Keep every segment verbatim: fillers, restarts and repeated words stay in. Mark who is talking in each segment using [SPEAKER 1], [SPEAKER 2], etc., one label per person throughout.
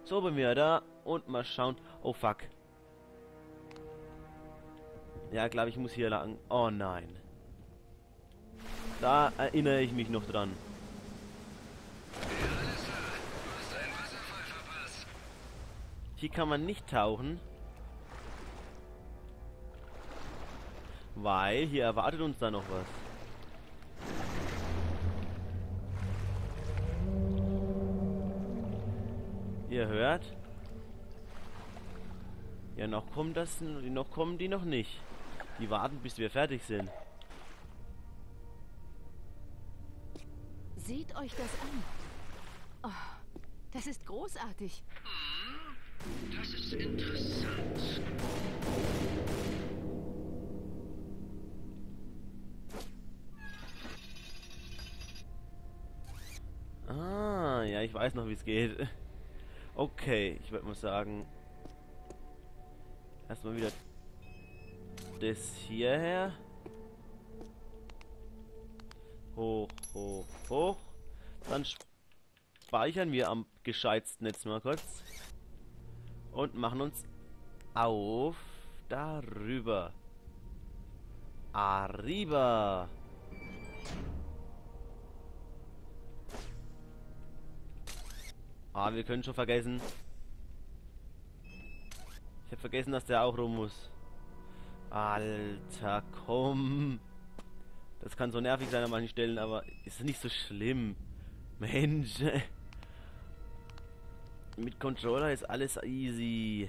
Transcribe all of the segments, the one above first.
[SPEAKER 1] So, bin wir da und mal schauen. Oh, fuck. Ja, glaube ich, muss hier lang. Oh, nein. Da erinnere ich mich noch dran. Hier kann man nicht tauchen. Weil hier erwartet uns da noch was. Ihr hört? Ja, noch kommt das, noch kommen die noch nicht. Die warten, bis wir fertig sind.
[SPEAKER 2] Seht euch das an. Oh, das ist großartig.
[SPEAKER 3] Das ist interessant.
[SPEAKER 1] Ah, ja, ich weiß noch, wie es geht. Okay, ich würde mal sagen, erstmal wieder das hierher. Hoch, hoch, hoch. Dann speichern wir am gescheitsten jetzt mal kurz. Und machen uns auf darüber. Arriba. Ah, wir können schon vergessen. Ich habe vergessen, dass der auch rum muss. Alter, komm. Das kann so nervig sein an manchen Stellen, aber ist nicht so schlimm. Mensch. Mit Controller ist alles easy.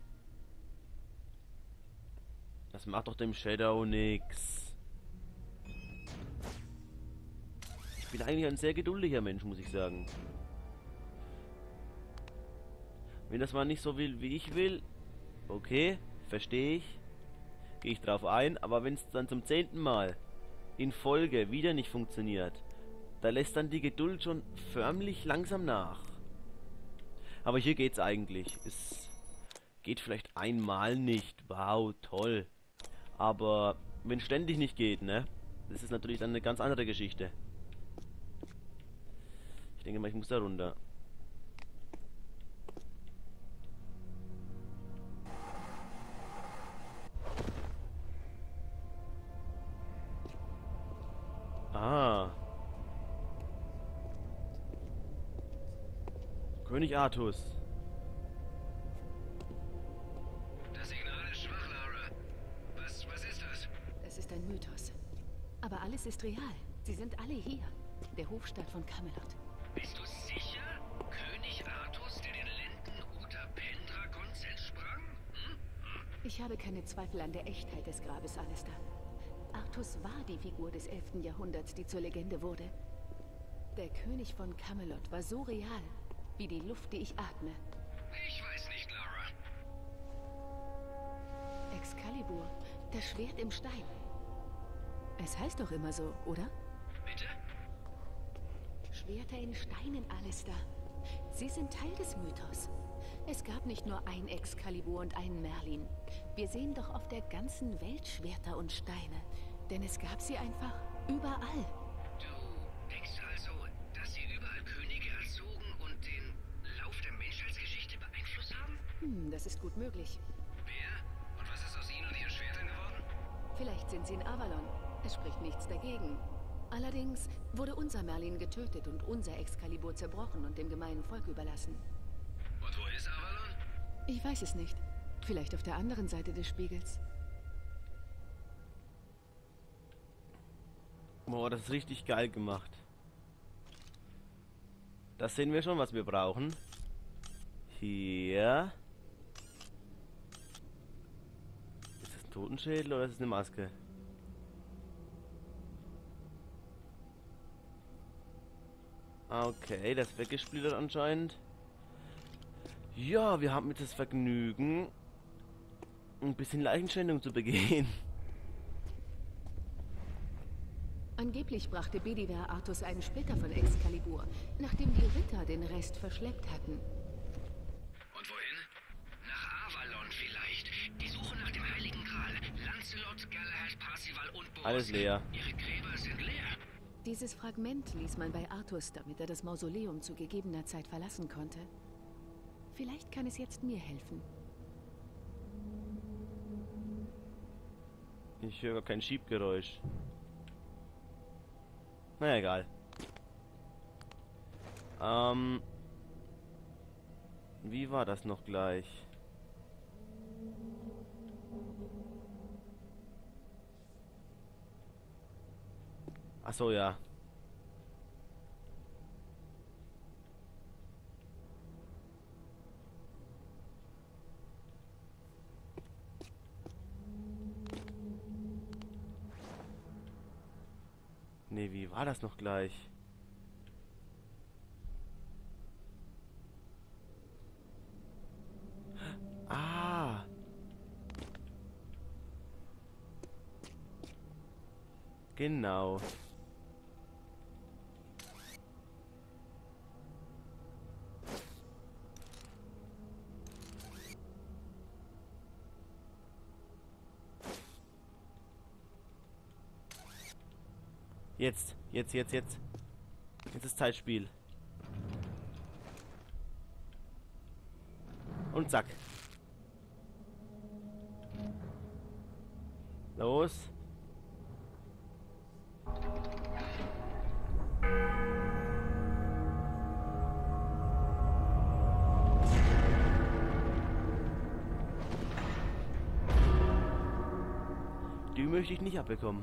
[SPEAKER 1] Das macht doch dem Shadow nix. Ich bin eigentlich ein sehr geduldiger Mensch, muss ich sagen. Wenn das mal nicht so will, wie ich will, okay, verstehe ich. Gehe ich drauf ein, aber wenn es dann zum zehnten Mal in Folge wieder nicht funktioniert, da lässt dann die Geduld schon förmlich langsam nach. Aber hier geht's eigentlich. Es geht vielleicht einmal nicht. Wow, toll. Aber wenn ständig nicht geht, ne? Das ist natürlich dann eine ganz andere Geschichte. Ich denke mal, ich muss da runter. Ah. König Artus.
[SPEAKER 3] Das Signal ist schwach, Lara. Was, was ist das?
[SPEAKER 2] Das ist ein Mythos. Aber alles ist real. Sie sind alle hier. Der Hofstaat von Camelot.
[SPEAKER 3] Bist du sicher? König Artus, der den Lenden Uta Pendragons entsprang? Hm?
[SPEAKER 2] Ich habe keine Zweifel an der Echtheit des Grabes, Alistair. Artus war die Figur des elften Jahrhunderts, die zur Legende wurde. Der König von Camelot war so real, wie die Luft, die ich atme.
[SPEAKER 3] Ich weiß nicht, Lara.
[SPEAKER 2] Excalibur, das Schwert im Stein. Es heißt doch immer so, oder?
[SPEAKER 3] Bitte?
[SPEAKER 2] Schwerter in Steinen, Alistair. Sie sind Teil des Mythos. Es gab nicht nur ein Excalibur und einen Merlin. Wir sehen doch auf der ganzen Welt Schwerter und Steine. Denn es gab sie einfach überall.
[SPEAKER 3] Du denkst also, dass sie überall Könige erzogen und den Lauf der Menschheitsgeschichte beeinflusst haben?
[SPEAKER 2] Hm, das ist gut möglich.
[SPEAKER 3] Wer? Und was ist aus ihnen und ihren Schwertern geworden?
[SPEAKER 2] Vielleicht sind sie in Avalon. Es spricht nichts dagegen. Allerdings wurde unser Merlin getötet und unser Excalibur zerbrochen und dem gemeinen Volk überlassen.
[SPEAKER 3] Und wo ist Avalon?
[SPEAKER 2] Ich weiß es nicht. Vielleicht auf der anderen Seite des Spiegels.
[SPEAKER 1] Boah, das ist richtig geil gemacht. Das sehen wir schon, was wir brauchen. Hier. Ist das ein Totenschädel oder ist es eine Maske? Okay, das ist weggesplittert anscheinend. Ja, wir haben jetzt das Vergnügen, ein bisschen Leichenschändung zu begehen.
[SPEAKER 2] Angeblich brachte Beliver Artus einen Splitter von Excalibur, nachdem die Ritter den Rest verschleppt hatten.
[SPEAKER 3] Und wohin? Nach Avalon vielleicht. Die Suche nach dem Heiligen Gral. Lancelot, Galahad, Parzival und Boris.
[SPEAKER 1] Alles leer.
[SPEAKER 3] Ihre Gräber sind leer.
[SPEAKER 2] Dieses Fragment ließ man bei Artus, damit er das Mausoleum zu gegebener Zeit verlassen konnte. Vielleicht kann es jetzt mir helfen.
[SPEAKER 1] Ich höre kein Schiebgeräusch. Na naja, egal. Ähm. Wie war das noch gleich? Ach so, ja. Nee, wie war das noch gleich? Ah. Genau. Jetzt, jetzt, jetzt, jetzt. Jetzt ist Zeitspiel. Und zack. Los. Die möchte ich nicht abbekommen.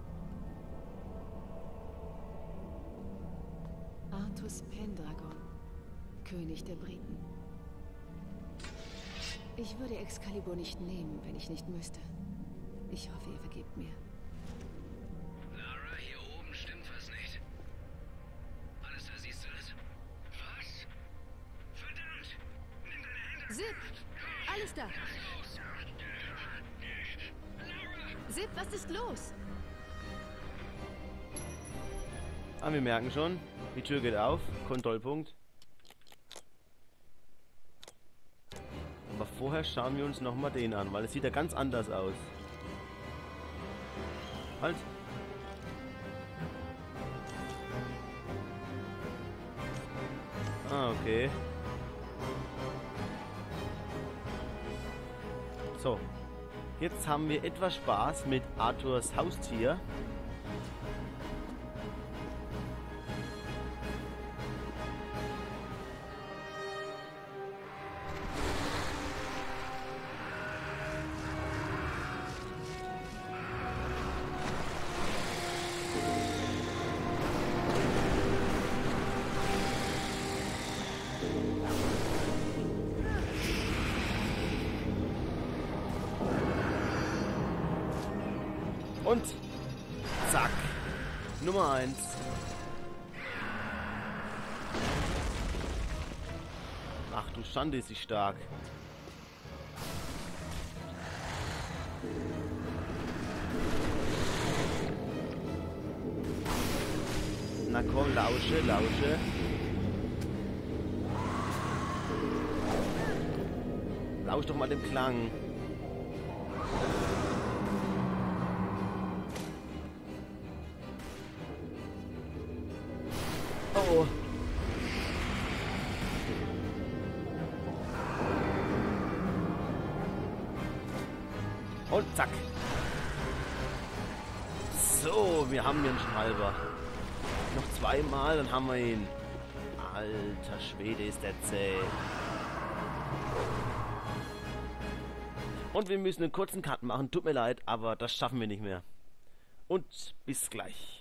[SPEAKER 2] Artus Pendragon, König der Briten. Ich würde Excalibur nicht nehmen, wenn ich nicht müsste. Ich hoffe, ihr vergebt mir.
[SPEAKER 3] Lara, hier oben stimmt was nicht. Alles, da siehst du das? Was? Verdammt! Nimm deine Hände!
[SPEAKER 2] Zip! Alles da! Zip, was ist los?
[SPEAKER 1] Ah, wir merken schon, die Tür geht auf. Kontrollpunkt. Aber vorher schauen wir uns nochmal den an, weil es sieht ja ganz anders aus. Halt. Ah, okay. So. Jetzt haben wir etwas Spaß mit Arthurs Haustier. Und zack, Nummer eins. Ach du Schande, ist sie stark. Na komm, lausche, lausche. Lausch doch mal dem Klang. Oh. Und zack. So, wir haben den Schnalber. Noch zweimal, dann haben wir ihn. Alter Schwede, ist der zäh. Und wir müssen einen kurzen Cut machen. Tut mir leid, aber das schaffen wir nicht mehr. Und bis gleich.